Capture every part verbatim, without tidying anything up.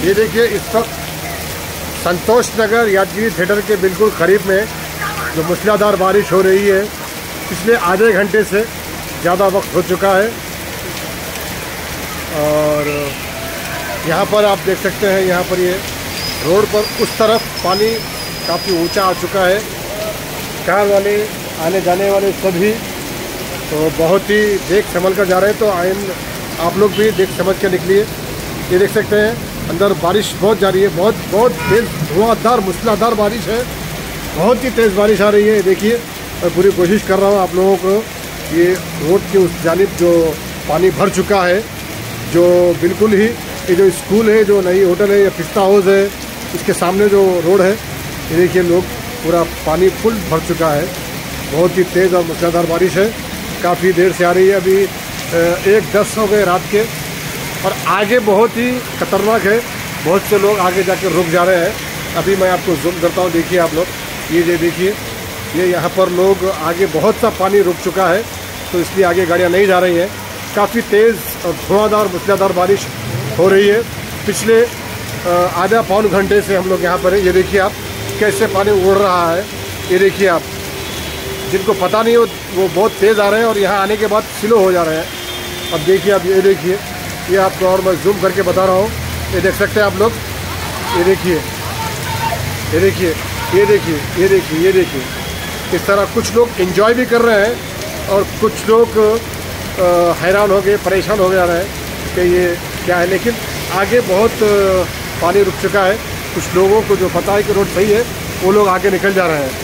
ये देखिए इस वक्त संतोष नगर यादगिरी थिएटर के बिल्कुल करीब में जो मूसलाधार बारिश हो रही है, पिछले आधे घंटे से ज़्यादा वक्त हो चुका है। और यहाँ पर आप देख सकते हैं, यहाँ पर ये रोड पर उस तरफ पानी काफ़ी ऊंचा आ चुका है। कार वाले आने जाने वाले सभी तो बहुत ही देख संभल कर जा रहे हैं। तो आइन आप लोग भी देख समझ के निकलिए। ये देख सकते हैं अंदर बारिश बहुत जा रही है, बहुत बहुत तेज़ धुआंधार मूसलाधार बारिश है, बहुत ही तेज़ बारिश आ रही है। देखिए, मैं पूरी कोशिश कर रहा हूँ आप लोगों को, ये रोड के उस जानिब जो पानी भर चुका है, जो बिल्कुल ही ये जो स्कूल है, जो नई होटल है या पिस्ता हाउस है, इसके सामने जो रोड है, ये देखिए लोग पूरा पानी फुल भर चुका है। बहुत ही तेज़ और मूसलाधार बारिश है, काफ़ी देर से आ रही है। अभी एक दस हो गए रात के और आगे बहुत ही खतरनाक है, बहुत से लोग आगे जाकर रुक जा रहे हैं। अभी मैं आपको जूम करता हूँ, देखिए आप लोग, ये ये देखिए, ये यहाँ पर लोग आगे बहुत सा पानी रुक चुका है, तो इसलिए आगे गाड़ियाँ नहीं जा रही हैं। काफ़ी तेज़ और धुआंधार मूसलाधार बारिश हो रही है। पिछले आधा पौन घंटे से हम लोग यहाँ पर हैं। ये देखिए आप कैसे पानी उड़ रहा है, ये देखिए आप, जिनको पता नहीं हो वो बहुत तेज़ आ रहे हैं और यहाँ आने के बाद स्लो हो जा रहे हैं। अब देखिए आप, ये देखिए, ये आपको और मैं जूम करके बता रहा हूँ, ये देख सकते हैं आप लोग, ये देखिए, ये देखिए, ये देखिए, ये देखिए, ये देखिए, इस तरह कुछ लोग एंजॉय भी कर रहे हैं और कुछ लोग हैरान हो गए, परेशान हो जा रहे हैं कि ये क्या है। लेकिन आगे बहुत पानी रुक चुका है। कुछ लोगों को जो पता है कि रोड सही है, वो लोग आगे निकल जा रहे हैं।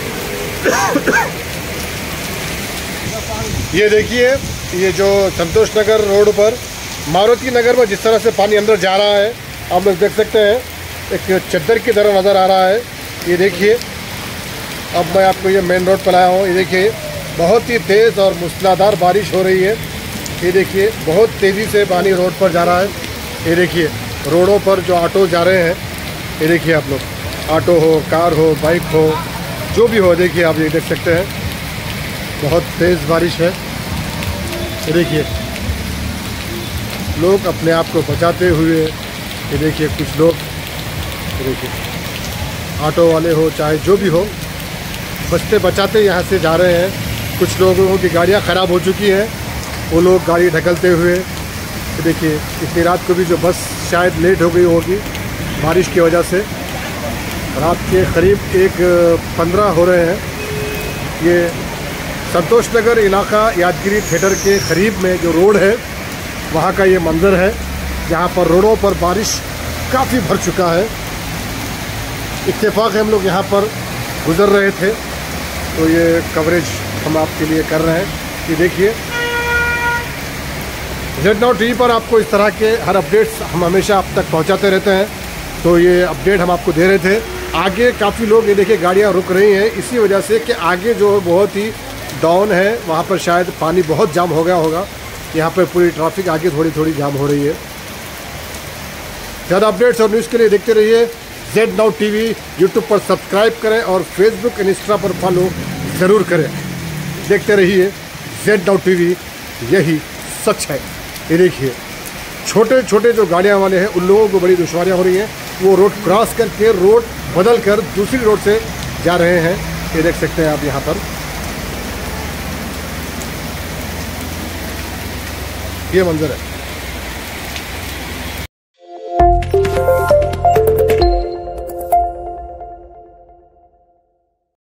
ये देखिए, ये जो संतोष नगर रोड पर मारुति नगर में जिस तरह से पानी अंदर जा रहा है, आप लोग देख सकते हैं, एक चद्दर की तरह नज़र आ रहा है। ये देखिए, अब मैं आपको ये मेन रोड पर आया हूँ। ये देखिए, बहुत ही तेज़ और मूसलाधार बारिश हो रही है। ये देखिए, बहुत तेज़ी से पानी रोड पर जा रहा है। ये देखिए, रोडों पर जो ऑटो जा रहे हैं, ये देखिए आप लोग, ऑटो हो, कार हो, बाइक हो, जो भी हो, देखिए आप ये देख सकते हैं, बहुत तेज़ बारिश है। ये देखिए, लोग अपने आप को बचाते हुए, ये देखिए कुछ लोग, ये देखिए ऑटो वाले हो चाहे जो भी हो, बचते बचाते यहाँ से जा रहे हैं। कुछ लोगों की गाड़ियाँ ख़राब हो चुकी हैं, वो लोग गाड़ी ढकलते हुए, ये देखिए, इतनी रात को भी जो बस शायद लेट हो गई होगी बारिश की वजह से। रात के करीब एक पंद्रह हो रहे हैं। ये संतोष नगर इलाका यादगिरी थिएटर के करीब में जो रोड है, वहाँ का ये मंज़र है, जहाँ पर रोडों पर बारिश काफ़ी भर चुका है। इत्तेफाक हम लोग यहाँ पर गुज़र रहे थे, तो ये कवरेज हम आपके लिए कर रहे हैं। ये देखिए, जेड नाउ टीवी पर आपको इस तरह के हर अपडेट्स हम हमेशा आप तक पहुँचाते रहते हैं, तो ये अपडेट हम आपको दे रहे थे। आगे काफ़ी लोग, ये देखिए, गाड़ियाँ रुक रही हैं इसी वजह से कि आगे जो बहुत ही डाउन है, वहाँ पर शायद पानी बहुत जाम हो गया होगा। यहाँ पर पूरी ट्रैफिक आगे थोड़ी थोड़ी जाम हो रही है। ज़्यादा अपडेट्स और न्यूज़ के लिए देखते रहिए जेड नाउ टीवी। यूट्यूब पर सब्सक्राइब करें और फेसबुक इंस्टा पर फॉलो ज़रूर करें। देखते रहिए जेड नाउ टीवी, यही सच है। ये देखिए, छोटे छोटे जो गाड़ियाँ वाले हैं, उन लोगों को बड़ी दुश्वारियाँ हो रही हैं। वो रोड क्रॉस करके रोड बदल कर दूसरी रोड से जा रहे हैं। ये देख सकते हैं आप, यहाँ पर ये मंजर है।